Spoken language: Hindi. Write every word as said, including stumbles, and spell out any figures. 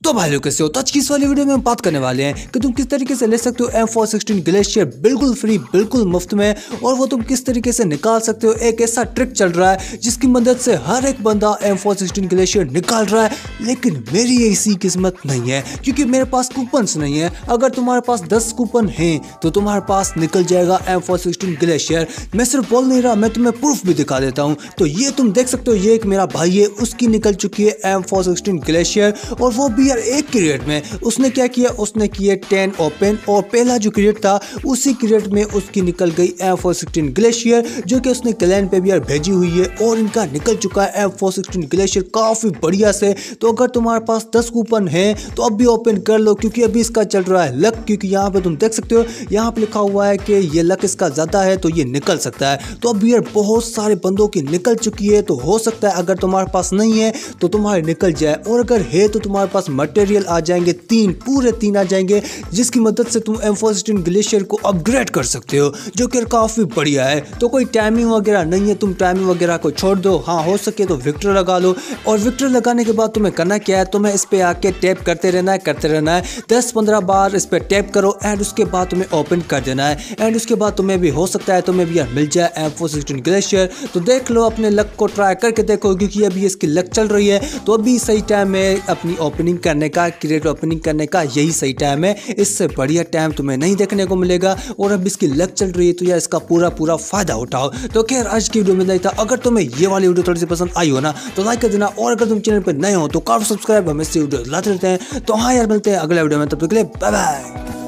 तो भाई लोग कैसे हो। तो आज की इस वाली वीडियो में हम बात करने वाले हैं कि तुम किस तरीके से ले सकते हो एम फोर सिक्सटीन ग्लेशियर बिल्कुल फ्री बिल्कुल मुफ्त में, और वो तुम किस तरीके से निकाल सकते हो। एक ऐसा ट्रिक चल रहा है जिसकी मदद से हर एक बंदा एम फोर सिक्सटीन ग्लेशियर निकाल रहा है, लेकिन मेरी ऐसी किस्मत नहीं है क्योंकि मेरे पास कूपन्स नहीं है। अगर तुम्हारे पास दस कूपन हैं तो तुम्हारे पास निकल जाएगा एम फोर सिक्सटीन ग्लेशियर। मैं सिर्फ बोल नहीं रहा, मैं तुम्हें प्रूफ भी दिखा देता हूँ। तो ये तुम देख सकते हो, ये एक मेरा भाई है, उसकी निकल चुकी है एम फोर सिक्सटीन ग्लेशियर, और वो भी एक क्रिएट में। उसने क्या किया, उसने किए टेन ओपन, और पहला जो क्रिएट था उसी क्रिएट में उसकी निकल गई एम फोर सिक्सटीन ग्लेशियर, जो कि उसने क्लैन पे भी यार भेजी हुई है, और इनका निकल चुका है एम फोर सिक्सटीन ग्लेशियर काफी बढ़िया से। तो अगर तुम्हारे पास दस कूपन है तो अब भी ओपन कर लो, क्योंकि अभी इसका चल रहा है लक। क्योंकि यहाँ पे तुम देख सकते हो, यहाँ पे लिखा हुआ है कि ये लक इसका ज्यादा है तो ये निकल सकता है। तो अब यार बहुत सारे बंदों की निकल चुकी है, तो हो सकता है अगर तुम्हारे पास नहीं है तो तुम्हारे निकल जाए, और अगर है तो तुम्हारे पास मटेरियल आ जाएंगे, तीन पूरे तीन आ जाएंगे, जिसकी मदद से तुम एम फोर सिक्सटीन ग्लेशियर को अपग्रेड कर सकते हो, जो कि काफी बढ़िया है। तो कोई टाइमिंग वगैरह नहीं है, तुम टाइमिंग वगैरह को छोड़ दो। हाँ, हो सके तो विक्टर लगा लो, और विक्टर लगाने के बाद तुम्हें करना क्या है, तुम्हें इस पे आके टैप करते रहना है करते रहना है दस पंद्रह बार इस पे टैप करो, एंड उसके बाद तुम्हें ओपन कर देना है, एंड उसके बाद तुम्हें भी हो सकता है तुम्हें भी यार मिल जाए एम फोर सिक्सटीन ग्लेशियर। तो देख लो, अपने लक को ट्राई करके देखो, क्योंकि अभी इसकी लक चल रही है, तो अभी सही टाइम है अपनी ओपनिंग करने का, क्रिएट ओपनिंग करने का यही सही टाइम है। इससे बढ़िया टाइम तुम्हें नहीं देखने को मिलेगा, और अब इसकी लक चल रही है तो यार इसका पूरा पूरा फायदा उठाओ। तो खैर, आज की वीडियो में नहीं था। अगर तुम्हें ये वाली वीडियो थोड़ी सी पसंद आई हो ना तो लाइक कर देना, और अगर तुम चैनल पर नए हो तो काफी सब्सक्राइब, हमें से वीडियो लाते रहते हैं। तो हाँ यार, मिलते हैं अगले वीडियो में, तब तक के लिए बाय बाय।